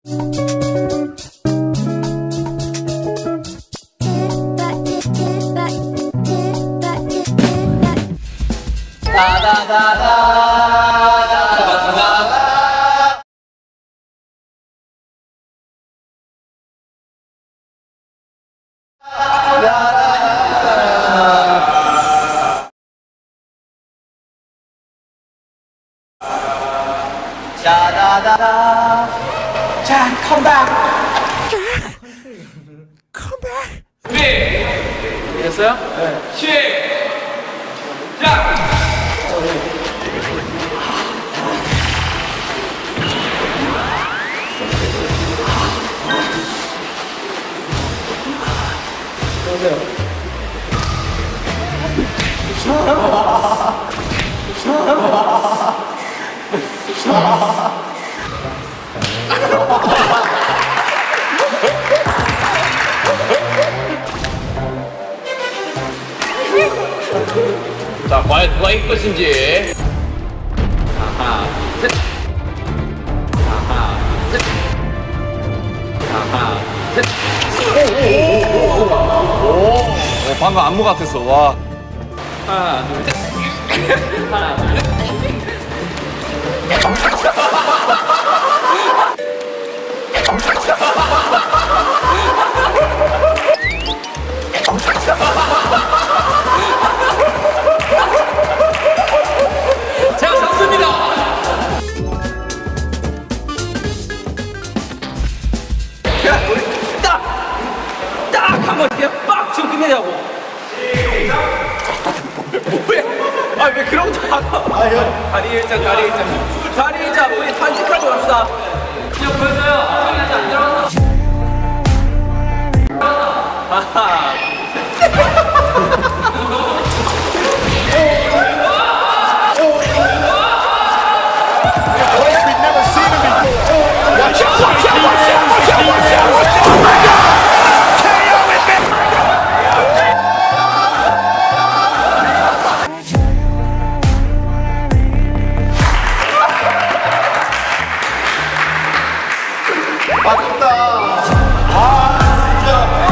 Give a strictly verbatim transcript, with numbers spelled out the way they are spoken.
다다다다. 자, 컴백. 컴백. 준비. 됐어요? 네. 시작. 자, 과연 누가 이길 것인지. 하나, 셋. 하나, 셋. 하나, 셋. 오, 방금 안무 같았어. 와. 하나, 둘, 셋. 하나, 둘, 셋. 제가 졌습니다. 자, 우리 딱! 딱! 한번 그냥 빡! 지금 끝내자고. 뭐해? 아, 왜 그런 거 하고? 다리 일자, 다리 일자. 다리 일자, 우리 단식하고 갑시다. 지금 보여줘요. 아직 안 들어왔나? 하하. 아깝다. 아, 진짜.